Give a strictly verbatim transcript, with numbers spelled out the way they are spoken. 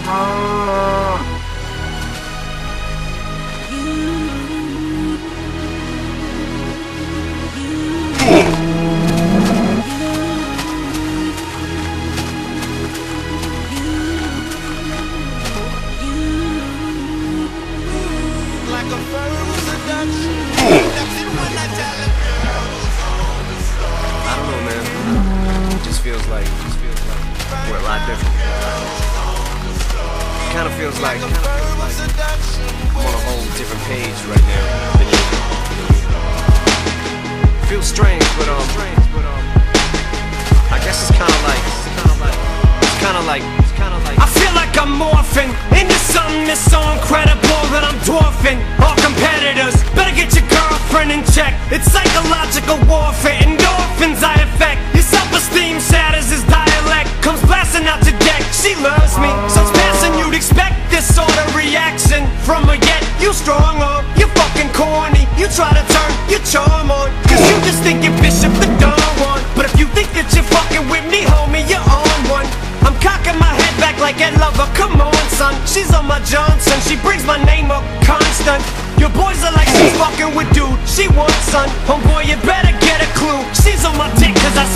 I don't know, man. It just feels like, just feels like we're a lot different. It kind of feels like, kind of feels like I'm on a whole different page right now than you. Feels strange, but um, I guess it's kind of like, it's kind of like, it's kind of like, it's kind of like. I feel like I'm morphing into something that's so incredible that I'm dwarfing all competitors. Better get your girlfriend in check. It's psychological warfare, endorphins I affect. Your self-esteem shatters his dialect, comes blasting out your deck. She loves me, so it's passing. You'd expect this sort of reaction from her, yet you strong on, you fucking corny. You try to turn your charm on, cause you just think you're Bishop the Don Juan. But if you think that you're fucking with me, homie, you're on one. I'm cocking my head back like Ed Lover, come on son. She's on my Johnson, she brings my name up constant. Your boys are like she's fucking with dude, she wants son. Homeboy, you better get a clue. She's on my dick cause I